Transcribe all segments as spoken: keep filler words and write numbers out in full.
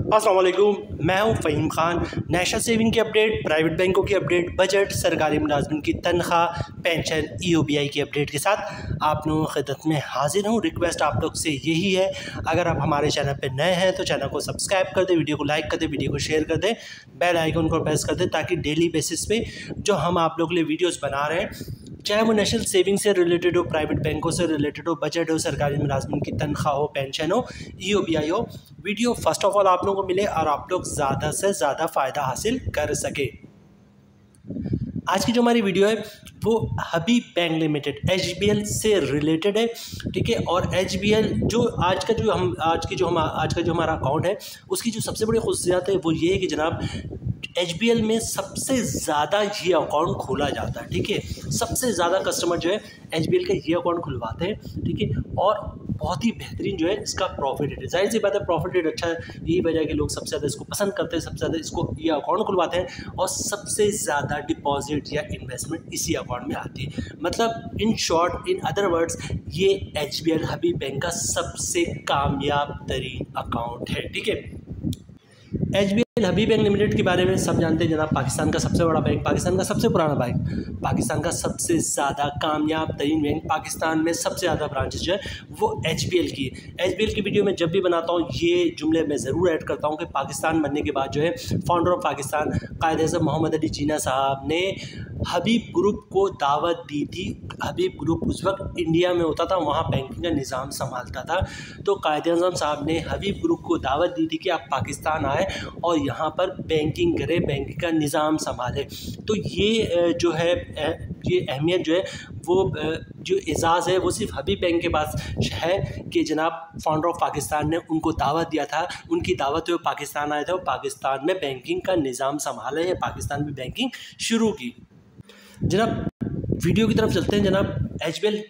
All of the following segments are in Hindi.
अस्सलाम वालेकुम, मैं हूं फ़हीम खान। नेशनल सेविंग की अपडेट, प्राइवेट बैंकों की अपडेट, बजट, सरकारी मुलाजमिन की तनख्वाह, pension, E O B I की अपडेट के साथ आप लोगों की खिदमत में हाजिर हूं। रिक्वेस्ट आप लोग से यही है, अगर आप हमारे चैनल पर नए हैं तो चैनल को सब्सक्राइब कर दें, वीडियो को लाइक कर दें, वीडियो को शेयर कर दें, बेल आइकन को प्रेस कर दें ताकि डेली बेसिस पे जो हम आप लोग के लिए वीडियोज़ बना रहे हैं, चाहे वो नेशनल सेविंग से रिलेटेड हो, प्राइवेट बैंकों से रिलेटेड हो, बजट हो, सरकारी मुलाजमिन की तनख्वाह हो, पेंशन हो, ई ओ बी आई हो, वीडियो फर्स्ट ऑफ ऑल आप लोगों को मिले और आप लोग ज़्यादा से ज़्यादा फ़ायदा हासिल कर सके। आज की जो हमारी वीडियो है वो Habib bank limited H B L से रिलेटेड है, ठीक है। और एच बी एल जो आज का जो हम आज की जो हम आज का जो हमारा अकाउंट है उसकी जो सबसे बड़ी खुशियात है वो ये है कि जनाब एच बी एल में सबसे ज़्यादा ये अकाउंट खोला जाता है, ठीक है। सबसे ज़्यादा कस्टमर जो है एच बी एल का ये अकाउंट खुलवाते हैं, ठीक है। और बहुत ही बेहतरीन जो है इसका प्रॉफिट रेट है। जाहिर सी बात है प्रॉफिट रेट अच्छा है, यही वजह है कि लोग सबसे ज़्यादा इसको पसंद करते हैं, सबसे ज़्यादा इसको ये अकाउंट खुलवाते हैं और सबसे ज़्यादा डिपॉजिट या इन्वेस्टमेंट इसी अकाउंट में आती है। मतलब in short, in other words, ये H B L Habib bank का सबसे कामयाब तरीन अकाउंट है, ठीक है। H B L Habib bank limited के बारे में सब जानते हैं जनाब, पाकिस्तान का सबसे बड़ा बैंक, पाकिस्तान का सबसे पुराना बैंक, पाकिस्तान का सबसे ज़्यादा कामयाब तरीन बैंक, पाकिस्तान में सबसे ज़्यादा ब्रांचेज जो है वो एच बी एल की है। एच बी एल की वीडियो में जब भी बनाता हूँ ये जुमले मैं ज़रूर ऐड करता हूँ कि पाकिस्तान बनने के बाद जो है फाउंडर ऑफ पाकिस्तान कायद-ए-आज़म मोहम्मद अली जिन्ना साहब ने हबीब ग्रुप को दावत दी थी। हबीब ग्रुप उस वक्त इंडिया में होता था, वहाँ बैंकिंग का निज़ाम संभालता था। तो कायद-ए-आज़म साहब ने हबीब ग्रुप को दावत दी थी कि आप पाकिस्तान आए और यहाँ पर बैंकिंग करें, बैंकिंग का निज़ाम संभालें। तो ये जो है ये अहमियत जो है वो जो एजाज़ है वो सिर्फ हबीब बैंक के पास है कि जनाब फाउंडर ऑफ पाकिस्तान ने उनको दावत दिया था, उनकी दावत पे वो पाकिस्तान आए थे और पाकिस्तान में बैंकिंग का निज़ाम संभाले हैं, पाकिस्तान में बैंकिंग शुरू की। जनाब वीडियो की तरफ चलते हैं। जनाब एच बी एल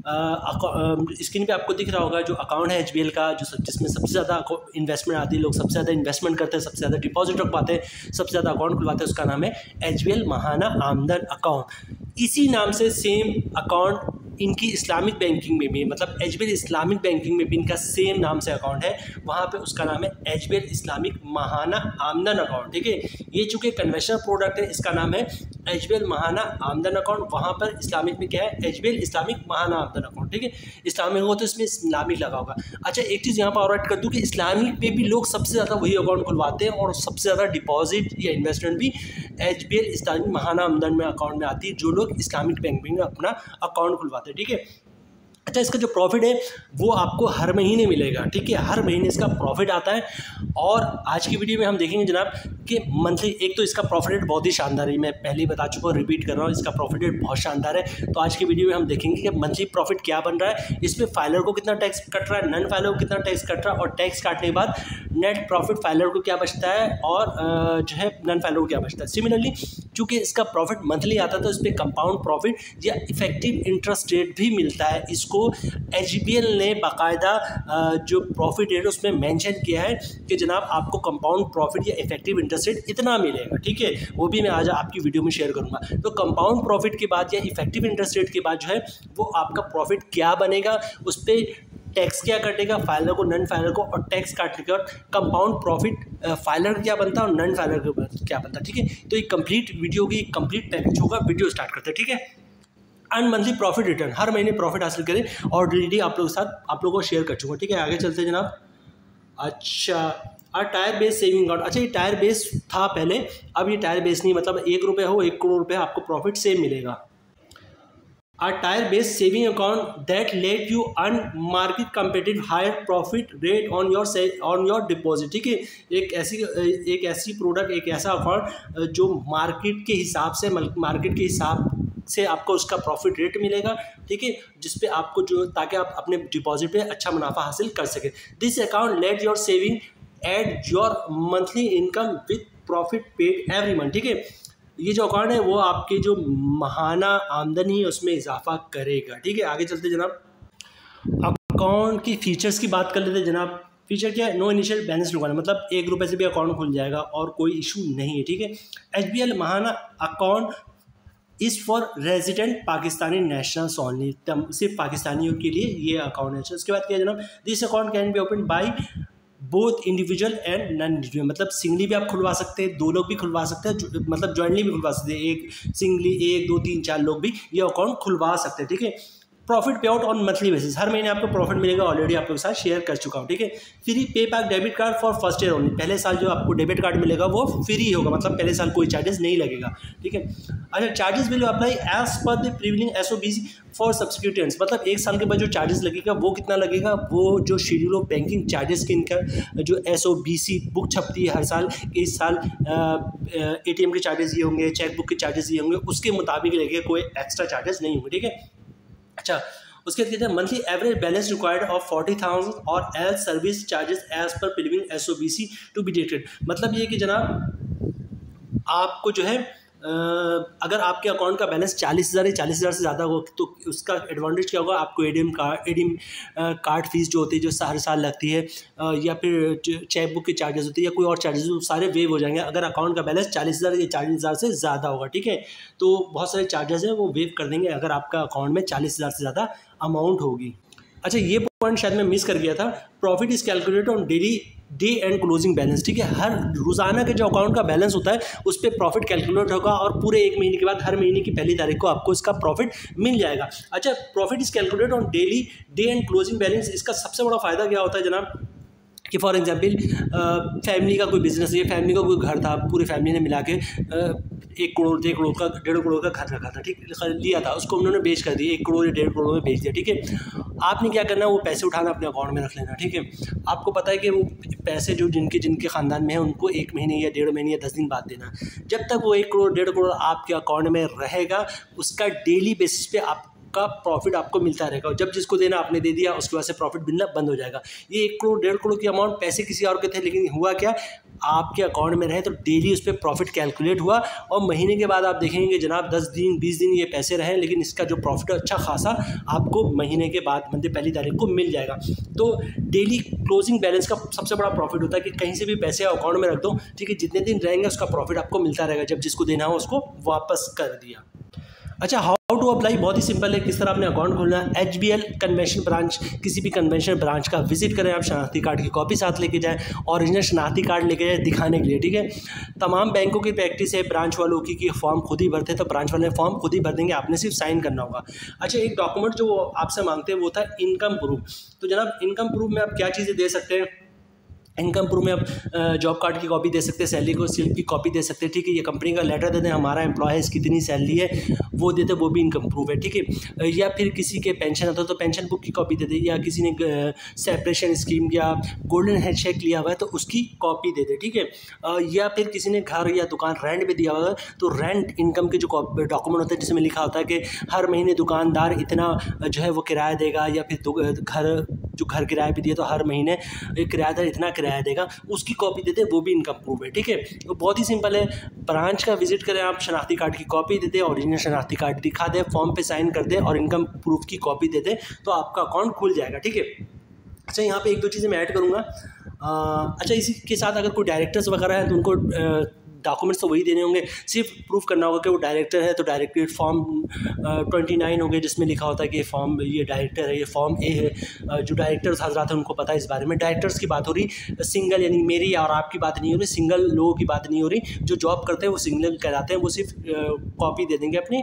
स्क्रीन पे आपको दिख रहा होगा जो अकाउंट है एच बी एल का, जो सब जिसमें सबसे ज़्यादा इन्वेस्टमेंट आती है, लोग सबसे ज़्यादा इन्वेस्टमेंट करते हैं, सबसे ज़्यादा डिपॉजिट रख पाते हैं, सबसे ज़्यादा अकाउंट खुलवाते हैं, उसका नाम है एच बी एल महाना आमदन अकाउंट। इसी नाम से सेम अकाउंट इनकी इस्लामिक बैंकिंग में भी, मतलब H B L Islamic banking में भी इनका सेम नाम से अकाउंट है, वहाँ पे उसका नाम है H B L Islamic Mahana आमदन अकाउंट, ठीक है। ये चूँकि कन्वेंशनल प्रोडक्ट है, इसका नाम है एच बी एल महाना आमदन अकाउंट। वहाँ पर इस्लामिक में क्या है, H B L Islamic Mahana आमदन अकाउंट, ठीक है। इस्लामिक हो तो इसमें इस्लामिक लगा होगा। अच्छा, एक चीज़ यहाँ पर और ऐड कर दूँ कि इस्लामिक में भी लोग सबसे ज़्यादा वही अकाउंट खुलवाते हैं और सबसे ज़्यादा डिपॉजिट या इन्वेस्टमेंट भी H B L Islamic Mahana Amdan में अकाउंट में आती है, जो लोग इस्लामिक बैंक में अपना अकाउंट खुलवाते हैं, ठीक है। अच्छा, इसका जो प्रॉफिट है वो आपको हर महीने मिलेगा, ठीक है। हर महीने इसका प्रॉफिट आता है और आज की वीडियो में हम देखेंगे जनाब कि मंथली, एक तो इसका प्रॉफिट रेट बहुत ही शानदार है, मैं पहले ही बता चुका हूँ, रिपीट कर रहा हूँ, इसका प्रॉफिट रेट बहुत शानदार है। तो आज की वीडियो में हम देखेंगे कि मंथली प्रॉफिट क्या बन रहा है, इसमें फाइलर को कितना टैक्स कट रहा है, नन फाइलर को कितना टैक्स कट रहा है और टैक्स काटने के बाद नेट प्रॉफिट फाइलर को क्या बचता है और जो है नन फाइलर को क्या बचता है। सिमिलरली चूँकि इसका प्रॉफिट मंथली आता है तो इस पर कंपाउंड प्रॉफिट या इफेक्टिव इंटरेस्ट रेट भी मिलता है। इसको एच बी एल ने बाकायदा जो प्रॉफिट रेट उसमें मेंशन किया है कि जनाब आपको कंपाउंड प्रॉफिट या इफेक्टिव इंटरेस्ट रेट इतना मिलेगा, ठीक है। वो भी मैं आज आपकी वीडियो में शेयर करूंगा। तो कंपाउंड प्रॉफिट के बाद या इफेक्टिव इंटरेस्ट रेट के बाद जो है वो आपका प्रॉफिट क्या बनेगा, उस पर टैक्स क्या कटेगा फाइलर को, नन फाइलर को, और टैक्स काटने के बाद कंपाउंड प्रॉफिट फाइलर का क्या बनता है और नन फाइलर का क्या बनता है, ठीक है। तो ये कंप्लीट वीडियो की कंप्लीट पैकेज होगा। वीडियो स्टार्ट करते हैं, ठीक है। एंड मंथली प्रॉफिट रिटर्न, हर महीने प्रॉफिट हासिल करें और ऑलरेडी आप लोगों के साथ आप लोगों को शेयर कर चुका हूँ, ठीक है। आगे चलते हैं जनाब। अच्छा, और टायर बेस सेविंग अकाउंट, अच्छा ये टायर बेस था पहले, अब ये टायर बेस नहीं, मतलब एक रुपये हो एक करोड़ रुपये आपको प्रॉफिट सेम मिलेगा। A tire based saving account that let you earn market competitive higher profit rate on your on your deposit, ठीक है। एक ऐसी एक ऐसी प्रोडक्ट, एक ऐसा अकाउंट जो मार्केट के हिसाब से मार्केट के हिसाब से आपको उसका प्रॉफिट रेट मिलेगा, ठीक है, जिस पे आपको जो, ताकि आप अपने डिपॉजिट पे अच्छा मुनाफा हासिल कर सकें। This account let your saving add your monthly income with profit paid every month, ठीक है। ये जो अकाउंट है वो आपके जो महाना आमदनी है उसमें इजाफा करेगा, ठीक है। आगे चलते जनाब, अकाउंट की फीचर्स की बात कर लेते हैं जनाब। फीचर क्या है, नो इनिशियल बैलेंस लगाना, मतलब एक रुपये से भी अकाउंट खुल जाएगा और कोई इशू नहीं है, ठीक है। H B L Mahana account is for resident Pakistani nationals only, सिर्फ पाकिस्तानियों के लिए ये अकाउंट है। उसके बाद क्या है जनाब, this account can be open by both individual and non individual, मतलब सिंगली भी आप खुलवा सकते हैं, दो लोग भी खुलवा सकते हैं, मतलब जॉइंटली भी खुलवा सकते हैं, एक सिंगली एक दो तीन चार लोग भी ये अकाउंट खुलवा सकते हैं। ठीक है, profit pay out on monthly basis, हर महीने आपको प्रॉफिट मिलेगा, ऑलरेडी आप लोगों के साथ शेयर कर चुका हूँ। ठीक है, free pay back debit card for first year only, पहले साल जो आपको डेबिट कार्ड मिलेगा वो फ्री होगा, मतलब पहले साल कोई चार्जेस नहीं लगेगा। ठीक है, अच्छा charges will apply as per the prevailing SOBC for subscriptions, मतलब एक साल के बाद जो चार्जेस लगेगा वो कितना लगेगा, वो जो शेड्यूल ऑफ बैंकिंग चार्जेस की इनका जो एसओबीसी बुक छपती है हर साल, इस साल एटीएम के चार्जेस ये होंगे, चेक बुक के चार्जेस ये होंगे, उसके मुताबिक लगेगा, कोई एक्स्ट्रा चार्जेस नहीं होंगे। ठीक है, अच्छा उसके बाद कहते हैं monthly average balance required of forty thousand और all service charges as per prevailing SOBC to be detected, मतलब ये कि जनाब आपको जो है अगर आपके अकाउंट का बैलेंस चालीस हज़ार या चालीस हज़ार से ज़्यादा हो तो उसका एडवांटेज क्या होगा, आपको ATM card ATM card fees जो होती है जो हर साल लगती है, या फिर चेक बुक के चार्जेस होते हैं या कोई और चार्जेस, वो सारे वेव हो जाएंगे अगर अकाउंट का बैलेंस चालीस हज़ार या चालीस हज़ार से ज़्यादा होगा। ठीक है, तो बहुत सारे चार्जेस हैं वो वेव कर देंगे अगर आपका अकाउंट में चालीस हज़ार से ज़्यादा अमाउंट होगी। अच्छा ये पॉइंट शायद मैं मिस कर गया था, profit is calculated on daily day end closing balance. ठीक है, हर रोजाना के जो अकाउंट का बैलेंस होता है उस पर प्रॉफिट कैलकुलेट होगा और पूरे एक महीने के बाद हर महीने की पहली तारीख को आपको इसका प्रॉफिट मिल जाएगा। अच्छा profit is calculated on daily day end closing balance, इसका सबसे बड़ा फायदा क्या होता है जनाब कि फॉर एग्जांपल फैमिली का कोई बिजनेस है, फैमिली का कोई घर था, पूरी फैमिली ने मिला के एक करोड़ डेढ़ करोड़ का डेढ़ करोड़ का घर रखा था, ठीक लिया था, उसको उन्होंने बेच कर दिया, एक करोड़ या डेढ़ करोड़ में बेच दिया। ठीक है, आपने क्या करना है, वो पैसे उठाना अपने अकाउंट में रख लेना। ठीक है, आपको पता है कि वो पैसे जो जिनके जिनके ख़ानदान में है उनको एक महीने या डेढ़ महीने या दस दिन बाद देना, जब तक वो एक करोड़ डेढ़ करोड़ आपके अकाउंट में रहेगा उसका डेली बेसिस पे आप का प्रॉफिट आपको मिलता रहेगा, और जब जिसको देना आपने दे दिया उसके बाद से प्रॉफिट मिलना बंद हो जाएगा। ये एक करोड़ डेढ़ करोड़ की अमाउंट पैसे किसी और के थे, लेकिन हुआ क्या, आपके अकाउंट में रहे तो डेली उस पर प्रॉफिट कैलकुलेट हुआ, और महीने के बाद आप देखेंगे जनाब दस दिन बीस दिन ये पैसे रहे, लेकिन इसका जो प्रॉफिट है अच्छा खासा आपको महीने के बाद मतलब पहली तारीख को मिल जाएगा। तो डेली क्लोजिंग बैलेंस का सबसे बड़ा प्रॉफिट होता है कि कहीं से भी पैसे अकाउंट में रख दो, ठीक है, जितने दिन रहेंगे उसका प्रॉफिट आपको मिलता रहेगा, जब जिसको देना हो उसको वापस कर दिया। अच्छा हाउ टू अप्लाई, बहुत ही सिंपल है, किस तरह आपने अकाउंट खोलना है। H B L convention branch, किसी भी कन्वेंशन ब्रांच का विजिट करें, आप शनाख्ती कार्ड की कॉपी साथ लेके जाएं, ओरिजिनल शनाख्ती कार्ड लेके जाएं दिखाने के लिए। ठीक है, तमाम बैंकों की प्रैक्टिस है ब्रांच वालों की कि फॉर्म खुद ही भरते हैं, तो ब्रांच वाले फॉर्म खुद ही भर देंगे, आपने सिर्फ साइन करना होगा। अच्छा एक डॉक्यूमेंट जो आपसे मांगते हैं वो था इनकम प्रूफ, तो जनाब इनकम प्रूफ में आप क्या चीज़ें दे सकते हैं, इनकम प्रूफ में आप जॉब कार्ड की कॉपी दे सकते हैं, सैलरी को स्लिप की कॉपी दे सकते हैं। ठीक है, ये कंपनी का लेटर देते हैं, हमारा एम्प्लॉय है, इसकी कितनी सैलरी है वो देते, वो भी इनकम प्रूफ है। ठीक है, या फिर किसी के पेंशन आता है तो पेंशन बुक की कॉपी दे दे, या किसी ने सेपरेशन स्कीम या गोल्डन हैंडशेक लिया हुआ है तो उसकी कॉपी दे दे। ठीक है, या फिर किसी ने घर या दुकान रेंट पे दिया हुआ है तो रेंट इनकम के जो डॉक्यूमेंट होता है जिसमें लिखा होता है कि हर महीने दुकानदार इतना जो है वो किराया देगा, या फिर घर जो घर किराए पे दिए तो हर महीने किराएदार इतना किराया देगा, उसकी कॉपी देते हैं, वो भी इनकम प्रूफ है। ठीक है, तो बहुत ही सिंपल है, ब्रांच का विजिट करें, आप शनाख्ती कार्ड की कॉपी देते, ओरिजिनल शनाख्ती कार्ड दिखा दें, फॉर्म पे साइन कर दें और इनकम प्रूफ की कॉपी देते, तो आपका अकाउंट खुल जाएगा। ठीक है, अच्छा यहाँ पे एक दो चीज़ें मैं ऐड करूँगा। अच्छा इसी के साथ अगर कोई डायरेक्टर्स वगैरह हैं तो उनको डॉक्यूमेंट्स तो वही देने होंगे, सिर्फ प्रूफ करना होगा कि वो डायरेक्टर है, तो डायरेक्टरेट फॉर्म ट्वेंटी नाइन हो गए जिसमें लिखा होता है कि फॉर्म ये डायरेक्टर है, ये फॉर्म ए है। जो डायरेक्टर्स हजरात हैं उनको पता है इस बारे में। डायरेक्टर्स की बात हो रही, सिंगल यानी मेरी और आपकी बात नहीं हो रही, सिंगल लोगों की बात नहीं हो रही, जो जॉब करते हैं वो सिंगल कहलाते हैं, वो सिर्फ कॉपी दे देंगे अपनी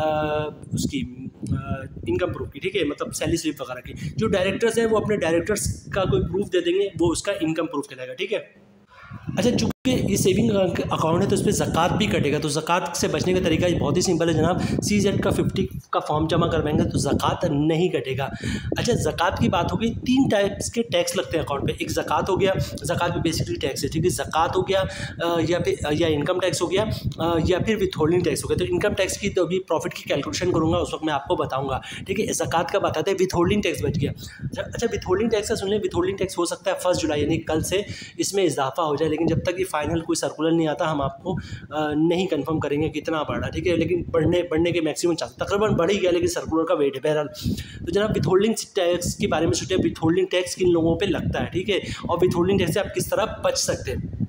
उसकी इनकम प्रूफ की। ठीक है, मतलब सैलरी स्लिप वगैरह की। जो डायरेक्टर्स हैं वो अपने डायरेक्टर्स का कोई प्रूफ दे देंगे, वो उसका इनकम प्रूफ कहलाएगा। ठीक है, अच्छा चूँकि ये सेविंग अकाउंट है तो इस पर ज़कात भी कटेगा, तो ज़कात से बचने का तरीका बहुत ही सिंपल है जनाब, सी जेड का फिफ्टी का फॉर्म जमा करवाएंगे तो ज़कात नहीं कटेगा। अच्छा ज़कात की बात हो गई, तीन टाइप्स के टैक्स लगते हैं अकाउंट पे, एक ज़कात हो गया, ज़कात भी बेसिकली टैक्स है। ठीक है, ज़कात हो गया या फिर या इनकम टैक्स हो गया या फिर विथहोल्डिंग टैक्स हो गया। तो इनकम टैक्स की तो अभी प्रॉफिट की कैलकुलेशन करूँगा उस वक्त मैं आपको बताऊँगा। ठीक है, ज़कात का बताते हैं, विथहोल्डिंग टैक्स बच गया। अच्छा विथहोल्डिंग टैक्स का सुन लें, विथहोल्डिंग टैक्स हो सकता है फर्स्ट जुलाई यानी कल से इसमें इजाफा हो जाए, लेकिन जब तक ये फाइनल कोई सर्कुलर नहीं आता हम आपको नहीं कंफर्म करेंगे कितना बढ़ा। ठीक है, लेकिन बढ़ने बढ़ने के मैक्सिमम चांस तकरीबन बढ़ ही गया, लेकिन सर्कुलर का वेट है। बहरहाल तो जनाब विथहोल्डिंग टैक्स के बारे में सोचिए, विथहोल्डिंग टैक्स किन लोगों पे लगता है। ठीक है, और विथहोल्डिंग टैक्स से आप किस तरह बच सकते हैं।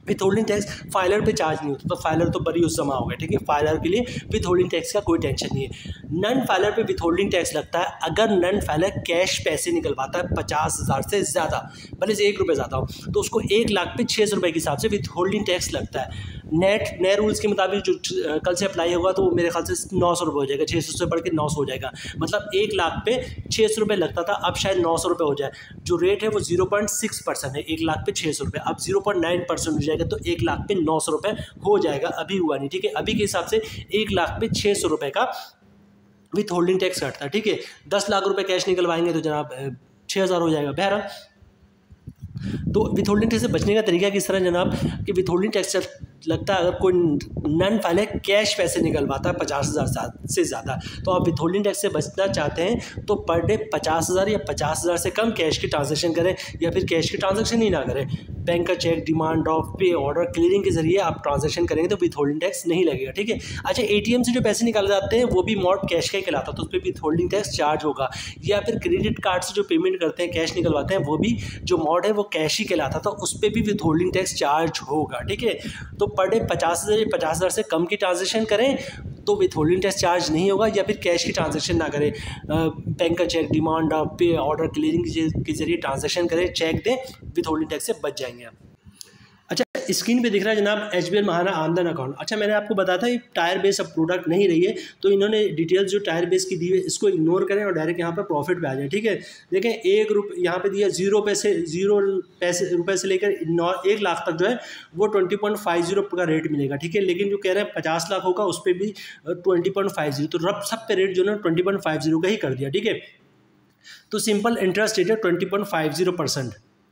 विथ होल्डिंग टैक्स फाइलर पे चार्ज नहीं होता, तो फाइलर तो बड़ी उस समय हो गया, ठीक है। फाइलर के लिए विथ होल्डिंग टैक्स का कोई टेंशन नहीं है। नन फाइलर पे विथ होल्डिंग टैक्स लगता है अगर नन फाइलर कैश पैसे निकलवाता है पचास हज़ार से ज़्यादा, भले से एक रुपये ज़्यादा हो, तो उसको एक लाख पे छः सौ रुपये के हिसाब से विथ होल्डिंग टैक्स लगता है। नेट नए रूल्स के मुताबिक जो कल से अप्लाई होगा तो मेरे ख्याल से नौ सौ रुपये हो जाएगा, छः सौ से बढ़ के नौ सौ हो जाएगा, मतलब एक लाख पे छः सौ रुपये लगता था, अब शायद नौ सौ रुपये हो जाए। जो रेट है वो जीरो पॉइंट सिक्स परसेंट है, एक लाख पे छः सौ रुपये, अब जीरो पॉइंट नाइन परसेंट हो जाएगा, तो एक लाख पे नौ सौ रुपये हो जाएगा। अभी हुआ नहीं, ठीक है। अभी के हिसाब से एक लाख पे छः सौ रुपये का विथ होल्डिंग टैक्स कटता है, ठीक है। दस लाख रुपये कैश निकलवाएंगे तो जनाब छः हज़ार हो जाएगा। बहरहाल तो विथ होल्डिंग टैक्स से बचने का तरीका किस तरह जनाब कि विथ होल्डिंग टैक्स लगता है अगर कोई नन फाइलर कैश पैसे निकलवाता है पचास हज़ार से ज़्यादा, तो आप विथ होल्डिंग टैक्स से बचना चाहते हैं तो पर डे पचास हज़ार या पचास हज़ार से कम कैश की ट्रांजैक्शन करें, या फिर कैश की ट्रांजैक्शन ही ना करें। बैंक का cheque, demand draft, pay order, clearing के जरिए आप ट्रांजैक्शन करेंगे तो विथ होल्डिंग टैक्स नहीं लगेगा, ठीक है। अच्छा, एटीएम से जो पैसे निकाले जाते हैं वो भी मोड कैश का ही कहलाता है, तो उस पर विथ होल्डिंग टैक्स चार्ज होगा। या फिर क्रेडिट कार्ड से जो पेमेंट करते हैं, कैश निकलवाते हैं, वो भी जो मोड है वो कैश ही कहलाता था, उस पर भी विथ होल्डिंग टैक्स चार्ज होगा, ठीक है। तो पर डे पचास हज़ार या पचास हज़ार से कम की ट्रांजैक्शन करें तो विथ होल्डिंग टैक्स चार्ज नहीं होगा, या फिर कैश की ट्रांजैक्शन ना करें, बैंक का cheque, demand, pay order, clearing के जरिए ट्रांजैक्शन करें, चेक दें, विथ होल्डिंग टैक्स से बच जाएंगे आप। अच्छा, स्क्रीन पे दिख रहा है जनाब एच बी एल महाना आमदन अकाउंट। अच्छा, मैंने आपको बताया था ये टायर बेस अब प्रोडक्ट नहीं रही है, तो इन्होंने डिटेल्स जो टायर बेस की दी है इसको इग्नोर करें और डायरेक्ट यहाँ पर प्रॉफिट पे आ जाए, ठीक है। देखें, एक रुपये यहाँ पे दिया, जीरो पैसे जीरो पैसे रुपये से लेकर नौ एक लाख तक जो है वो ट्वेंटी पॉइंट फाइव जीरो का रेट मिलेगा, ठीक है। लेकिन जो कह रहे हैं पचास लाख होगा उस पर भी ट्वेंटी पॉइंट फाइव जीरो, तो रब सब पे रेट जो है ट्वेंटी पॉइंट फाइव जीरो का ही कर दिया, ठीक है। तो सिंपल इंटरेस्ट रेट है twenty point five zero percent,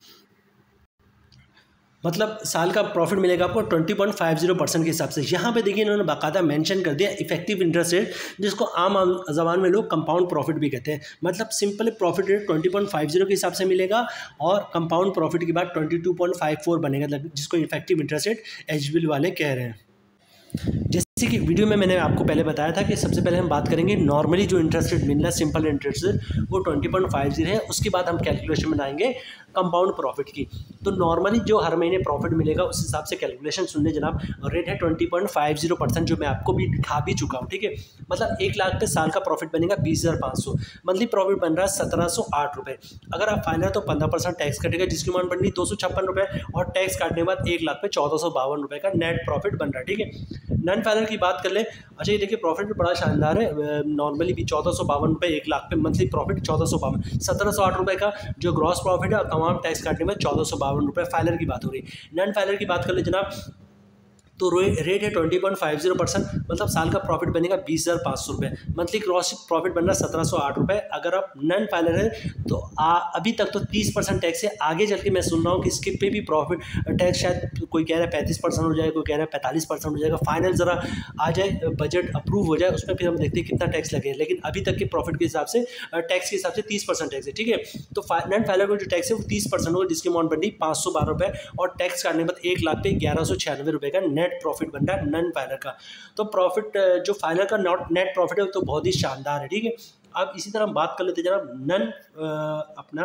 मतलब साल का प्रॉफिट मिलेगा आपको twenty point five zero percent के हिसाब से। यहाँ पे देखिए इन्होंने बाकायदा मेंशन कर दिया इफेक्टिव इंटरेस्ट रेट, जिसको आम जबान में लोग कंपाउंड प्रॉफिट भी कहते हैं। मतलब simple profit rate twenty point five zero के हिसाब से मिलेगा और कंपाउंड प्रॉफिट के बाद twenty two point five four बनेगा, जिसको effective interest rate H B L वाले कह रहे हैं। जैसे कि वीडियो में मैंने आपको पहले बताया था कि सबसे पहले हम बात करेंगे नॉर्मली जो इंटरेस्ट रेट मिलना है, सिंपल इंटरेस्ट रेट वो ट्वेंटी पॉइंट फाइव जीरो है, उसके बाद हम कैलकुलेशन बनाएंगे कंपाउंड प्रॉफिट की। तो नॉर्मली जो हर महीने प्रॉफिट मिलेगा उस हिसाब से कैलकुलेशन सुनने जनाब। रेट है twenty point five zero percent, जो मैं आपको भी दिखा भी चुका हूँ, ठीक है। मतलब एक लाख पे साल का प्रॉफिट बनेगा बीस हज़ार पाँच सौ, मंथली प्रॉफिट बन रहा है सत्रह सौ आठ रुपये। अगर आप फाइनल तो पंद्रह परसेंट टैक्स कटेगा, जिसकी अमाउंट बन रही दो सौ छप्पन रुपये, और टैक्स काटने के बाद एक लाख पे चौदह सौ बावन रुपये का नेट प्रॉफिट बन रहा है, ठीक है। नन फाइनल की बात कर ले, अच्छा ये देखिए प्रॉफिट भी बड़ा शानदार है, नॉर्मली भी चौदह सौ बावन रुपये एक लाख पे मंथली प्रॉफिट चौदह सौ बावन, सत्रह सौ आठ रुपये का जो ग्रॉस प्रॉफिट है और तमाम टैक्स काटने में चौदह सौ बावन रुपये फाइलर की बात हो रही। नन फाइलर की बात कर ले जनाब, तो रेट है twenty point five zero percent, मतलब साल का प्रॉफिट बनेगा बीस हज़ार पाँच सौ रुपये, मंथली क्रॉस प्रॉफिट बन रहा है सत्रह सौ आठ रुपये। अगर आप नन फाइलर है तो आ, अभी तक तो तीस परसेंट टैक्स है, आगे चल के मैं सुन रहा हूँ कि इसके पे भी प्रॉफिट टैक्स शायद कोई कह रहा है पैंतीस परसेंट हो जाएगा, कोई कह रहा है पैंतालीस परसेंट हो जाएगा। फाइनल ज़रा आ जाए, बजट अप्रूव हो जाए, उसमें फिर हम देखते हैं कितना टैक्स लगे। लेकिन अभी तक के प्रॉफिट के हिसाब से टैक्स के हिसाब से तीस परसेंट टैक्स है, ठीक है। तो नन फाइलर का जो टैक्स है वो तीस परसेंट होगा, जिसकी अमाउंट बन रही पाँच सौ बारह रुपये, और टैक्स काटने के बाद एक लाख पे ग्यारह सौ छियानवे रुपये का नेट प्रॉफिट बन रहा है नन फाइलर का। तो प्रॉफिट जो फाइलर का नॉट नेट प्रॉफिट है वो तो बहुत ही शानदार है, ठीक है। अब इसी तरह हम बात कर लेते हैं जनाब नन अपना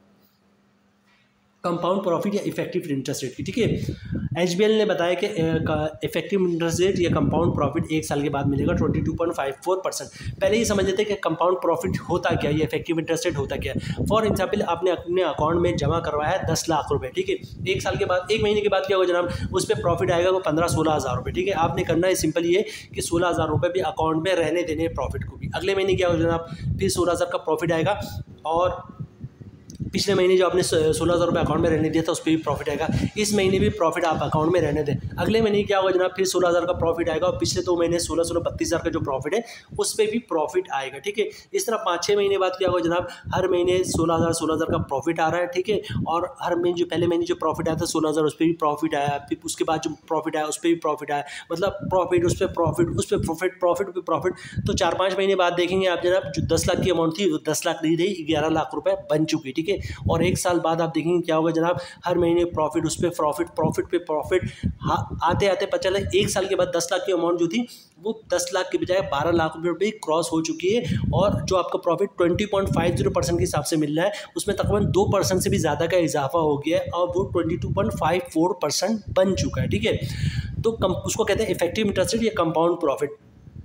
कंपाउंड प्रॉफिट या इफेक्टिव इंटरेस्ट रेट की, ठीक है। एच बी एल ने बताया कि इफेक्टिव इंटरेस्ट रेट या कंपाउंड प्रॉफिट एक साल के बाद मिलेगा twenty two point five four percent. पहले ये समझ लेते हैं कि कंपाउंड प्रॉफिट होता क्या है, ये इफेक्टिव इंटरेस्ट रेट होता क्या है। फॉर एग्जाम्पल आपने अपने अकाउंट में जमा करवाया है दस लाख रुपए, ठीक है। एक साल के बाद, एक महीने के बाद क्या होगा जनाब, उस पर प्रॉफिट आएगा वो पंद्रह सोलह हज़ार रुपये, ठीक है। आपने करना है सिंपल ये कि सोलह हज़ार रुपये भी अकाउंट में रहने देने प्रॉफिट को भी। अगले महीने क्या होगा जनाब, फिर सोलह हज़ार का प्रॉफिट आएगा, और पिछले महीने जो आपने सोलह हज़ार रुपये अकाउंट में रहने दिया था उस पर भी प्रॉफिट आएगा। इस महीने भी प्रॉफिट आप अकाउंट में रहने दें। अगले महीने क्या होगा जनाब, फिर सोलह हज़ार का प्रॉफिट आएगा, और पिछले दो महीने सोलह सोलह बत्तीस हज़ार का जो प्रॉफिट है उस पर भी प्रॉफिट आएगा, ठीक है। इस तरह पाँच छः महीने बाद क्या होगा जनाब, हर महीने सोलह हज़ार सोलह हज़ार का प्रॉफिट आ रहा है, ठीक है। और हर महीने जो पहले महीने जो प्रॉफिट आया था सोलह हज़ार, उस पर भी प्रॉफिट आया, फिर उसके बाद जो प्रॉफिट आया उस पर भी प्रॉफिट आया, मतलब प्रॉफिट उस पर प्रॉफिट उस पर प्रॉफिट प्रॉफिट पे प्रॉफिट। तो चार पाँच महीने बाद देखेंगे आप जनाब, जो दस लाख की अमाउंट थी वो दस लाख नहीं रही, ग्यारह लाख रुपये बन चुकी, ठीक है। है। और एक साल बाद आप देखेंगे क्या होगा जनाब, हर महीने प्रॉफिट, उस पर प्रॉफिट, प्रॉफिट पे प्रॉफिट, आते आते पता चला एक साल के बाद दस लाख की अमाउंट जो थी वो दस लाख के बजाय बारह लाख रुपये क्रॉस हो चुकी है। और जो आपका profit twenty point five zero percent के हिसाब से मिल रहा है उसमें तकरीबन दो परसेंट से भी ज़्यादा का इजाफा हो गया है और वो twenty two point five four percent बन चुका है। ठीक है, तो कम उसको कहते हैं इफेक्टिव इंटरेस्ट रेट या कंपाउंड प्रॉफिट।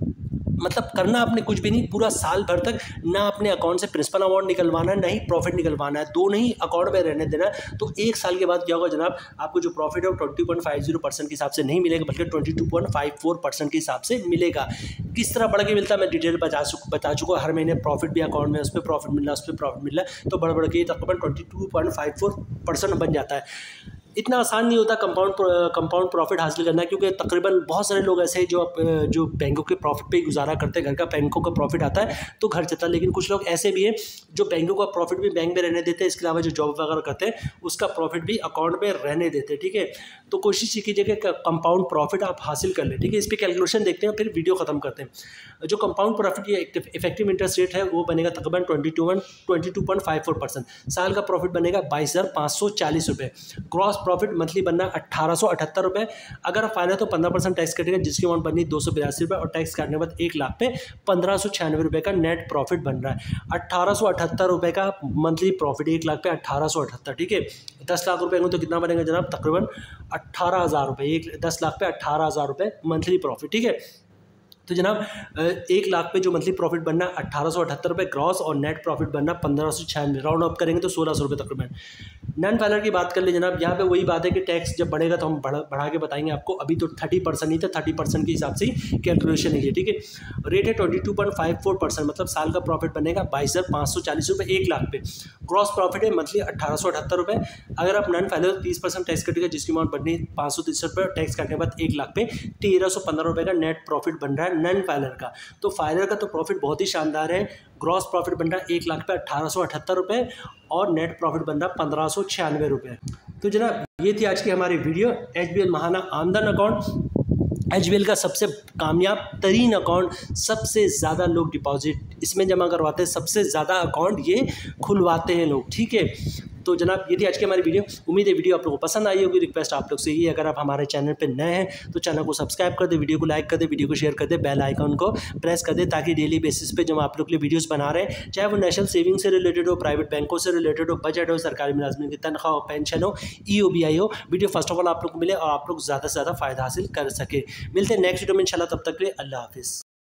मतलब करना आपने कुछ भी नहीं, पूरा साल भर तक ना अपने अकाउंट से प्रिंसिपल अमाउंट निकलवाना है ना ही प्रॉफिट निकलवाना है, दोनों ही अकाउंट में रहने देना है। तो एक साल के बाद क्या होगा जनाब, आपको जो प्रॉफिट है वो twenty point five zero percent के हिसाब से नहीं मिलेगा बल्कि twenty two point five four percent के हिसाब से मिलेगा। किस तरह बढ़ के मिलता है मैं डिटेल बता बता चुका हूँ। हर महीने प्रॉफिट भी अकाउंट में, उस पर प्रॉफिट मिल रहा है, उस पर प्रॉफिट मिल रहा है, तो बढ़ बढ़ के तकरीबन twenty two point five four percent बन जाता है। इतना आसान नहीं होता कंपाउंड कंपाउंड प्रॉफिट हासिल करना, क्योंकि तकरीबन बहुत सारे लोग ऐसे हैं जो जो बैंकों के प्रॉफिट पे ही गुजारा करते हैं। घर का बैंकों का प्रॉफिट आता है तो घर चलता है, लेकिन कुछ लोग ऐसे भी हैं जो बैंकों का प्रॉफिट भी बैंक में रहने देते हैं, इसके अलावा जो जॉब वगैरह करते हैं उसका प्रॉफिट भी अकाउंट में रहने देते हैं। ठीक है, तो कोशिश कीजिए कि कंपाउंड प्रॉफिट आप हासिल कर लें। ठीक है, इस पर कैलकुलेशन देखते हैं फिर वीडियो खत्म करते हैं। जो कंपाउंड प्रॉफिट या इफेक्टिव इंटरेस्ट रेट है वो बनेगा तकरीबन twenty two one twenty two point five four percent. साल का प्रॉफिट बनेगा बाईस हज़ार पाँच सौ चालीस रुपये। ग्रॉस प्रॉफिट मंथली बनना अट्ठारह सौ अठहत्तर रुपये। अगर आप फाइनल तो पंद्रह परसेंट टैक्स कटेगा, जिसकी अमाउंट बननी दो सौ बिरासी रुपये और टैक्स काटने के बाद एक लाख पे पंद्रह सौ छियानवे रुपये का नेट प्रॉफिट बन रहा है। अट्ठारह सौ अठहत्तर रुपये का मंथली प्रॉफिट, एक लाख पे अट्ठारह सौ अठहत्तर। ठीक है, दस लाख रुपये तो कितना बनेगा जनाब, तकरीबन अट्ठारह हज़ार रुपये। एक दस लाख पे अट्ठारह हज़ार रुपये मंथली प्रॉफिट। ठीक है, तो जनाब एक लाख पे जो मंथली प्रॉफिट बनना अट्ठारह सौ अठहत्तर रुपये ग्रॉस और नेट प्रॉफिट बनना पंद्रह सौ छियानवे, राउंड अप करेंगे तो सोलह सौ रुपये तकरीबन। नॉन फाइलर की बात कर ले जनाब, यहाँ पे वही बात है कि टैक्स जब बढ़ेगा तो हम बढ़ा बढ़ा के बताएंगे आपको। अभी तो थर्टी परसेंट नहीं था, थर्टी परसेंट के हिसाब से ही कैलकुलेशन है। ठीक है, रेट है twenty two point five four percent, मतलब साल का प्रॉफिट बनेगा बाईस हज़ार पाँच सौ चालीस रुपये एक लाख पे। ग्रॉस प्रॉफिट है मंथली अट्ठारह सौ अठहत्तर रुपये। अगर आप नॉन फाइलर तीस परसेंट टैक्स कटेगा, जिसकी अमाउंट बननी पाँच सौ तिरसठ रुपये, टैक्स काटने के बाद एक लाख पे तेरह सौ पंद्रह रुपये का नेट प्रॉफिट बन रहा है नॉन फाइलर का। तो फाइलर का तो प्रॉफिट बहुत ही शानदार है। ग्रॉस प्रॉफिट बन रहा है एक लाख पे अट्ठारह सौ अठहत्तर रुपये और नेट प्रॉफिट बन रहा है पंद्रह सौ छियानवे रुपये। तो जनाब ये थी आज की हमारी वीडियो। एच बी एल महाना आमदन अकाउंट एच बी एल का सबसे कामयाब तरीन अकाउंट, सबसे ज़्यादा लोग डिपॉजिट इसमें जमा करवाते हैं, सबसे ज़्यादा अकाउंट ये खुलवाते हैं लोग। ठीक है, तो जनाब ये थी आज की हमारी वीडियो। उम्मीद है वीडियो आप लोगों को पसंद आई होगी। रिक्वेस्ट आप लोग से ही, अगर आप हमारे चैनल पे नए हैं तो चैनल को सब्सक्राइब कर दे, वीडियो को लाइक कर दे, वीडियो को शेयर कर दे, बेल आइकन को प्रेस कर दे, ताकि डेली बेसिस पे जब आप लोग के लिए वीडियोस बना रहे हैं, चाहे वो नेशनल सेविंग से रिलेटेड हो, प्राइवेट बैंकों से रिलेटेड हो, बजट हो, सरकारी मुलाजमिन की तनख्वाह हो, पेंशन हो, ई ओ बी आई हो, वीडियो फर्स्ट ऑफ ऑल आप लोग को मिले और आप लोग ज़्यादा से ज़्यादा फ़ायदा हासिल कर सके। मिलते हैं नेक्स्ट वीडियो में इंशाल्लाह, तब तक के लिए अल्लाह हाफिज़।